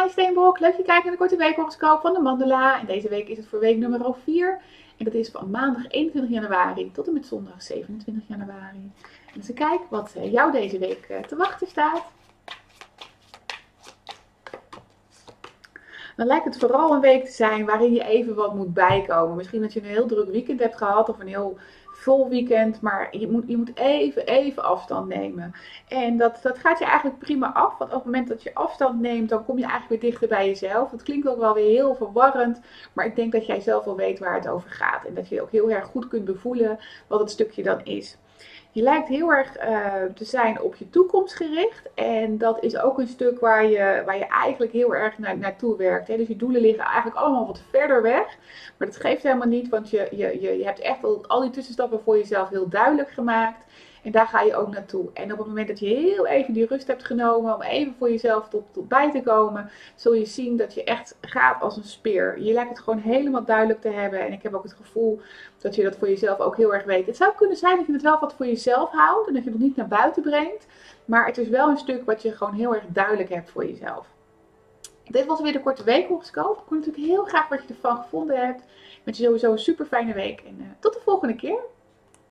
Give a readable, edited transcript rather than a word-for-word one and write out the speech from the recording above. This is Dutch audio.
Connie Steenbok. Leuk dat je kijkt naar de korte weekhoroscoop van de Mandala. En deze week is het voor week nummer 4. En dat is van maandag 21 januari tot en met zondag 27 januari. En als ik kijk wat jou deze week te wachten staat. Dan lijkt het vooral een week te zijn waarin je even wat moet bijkomen. Misschien dat je een heel druk weekend hebt gehad of een heel vol weekend. Maar je moet even afstand nemen. En dat gaat je eigenlijk prima af. Want op het moment dat je afstand neemt, dan kom je eigenlijk weer dichter bij jezelf. Dat klinkt ook wel weer heel verwarrend. Maar ik denk dat jij zelf wel weet waar het over gaat. En dat je ook heel erg goed kunt bevoelen wat het stukje dan is. Je lijkt heel erg te zijn op je toekomst gericht. En dat is ook een stuk waar je eigenlijk heel erg naartoe werkt. Hè? Dus je doelen liggen eigenlijk allemaal wat verder weg. Maar dat geeft helemaal niet, want je hebt echt al die tussenstappen voor jezelf heel duidelijk gemaakt. En daar ga je ook naartoe. En op het moment dat je heel even die rust hebt genomen om even voor jezelf tot bij te komen, zul je zien dat je echt gaat als een speer. Je lijkt het gewoon helemaal duidelijk te hebben. En ik heb ook het gevoel dat je dat voor jezelf ook heel erg weet. Het zou kunnen zijn dat je het wel wat voor jezelf houdt en dat je het nog niet naar buiten brengt. Maar het is wel een stuk wat je gewoon heel erg duidelijk hebt voor jezelf. Dit was weer de korte weekhoroscoop. Ik hoor natuurlijk heel graag wat je ervan gevonden hebt. Ik wens je sowieso een super fijne week en tot de volgende keer.